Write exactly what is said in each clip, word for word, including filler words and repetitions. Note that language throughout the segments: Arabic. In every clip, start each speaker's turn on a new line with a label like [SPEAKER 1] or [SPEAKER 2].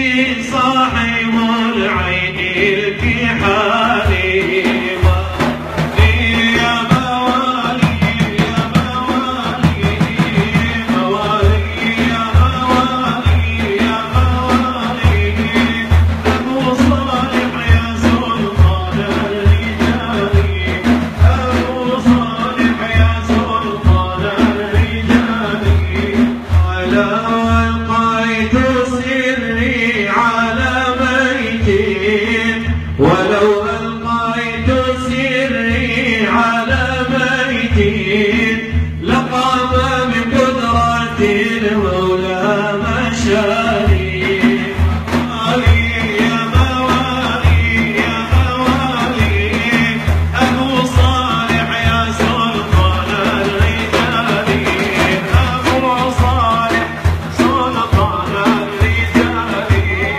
[SPEAKER 1] والدي صاحب العين في حالي ولو ألقيت سري على بيتي لقام من قدرة المولى مشاني يا موالي يا موالي أبو صالح يا سلطان الرجال أبو صالح سلطان الرجال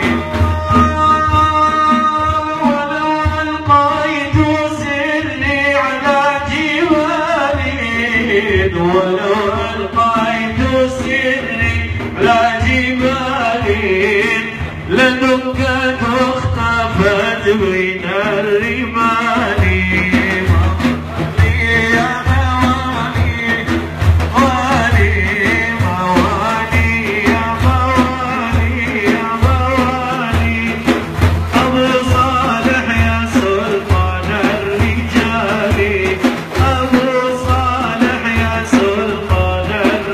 [SPEAKER 1] ولو ألقيت سري على جبالي لدكت واختفت بين الرمال يا موالي موالي موالي يا موالي يا موالي أبو صالح يا سلطان الرجال أبو صالح يا سلطان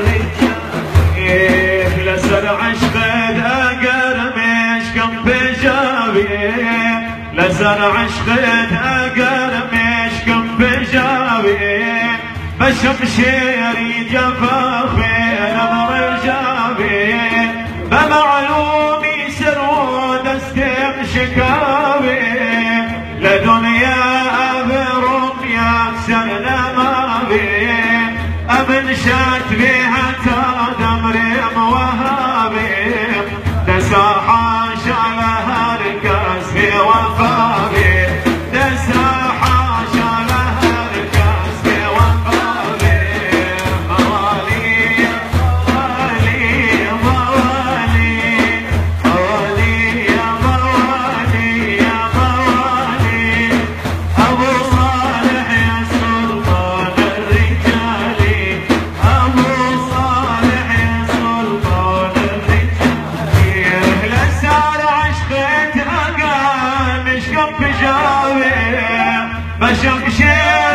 [SPEAKER 1] الرجال لسر عشقد أقرمش كم بجابي لسر عشقد أقرمش كم بجابي بشمشيري جفافي نظر جابي بمعلومي سرود استم شكابي لدنيا أبرم يكسر لمابي أمنشت بها تدمرم وهابي دساحة شالها الكاس في وفابي دساحة شالها الكاس في وفابي موالي موالي موالي موالي يا موالي يا موالي أبو صالح يا سلطان الرجال أبو صالح يا سلطان الرجال لسار عشقت أقام مش كم بجاوي بشمشير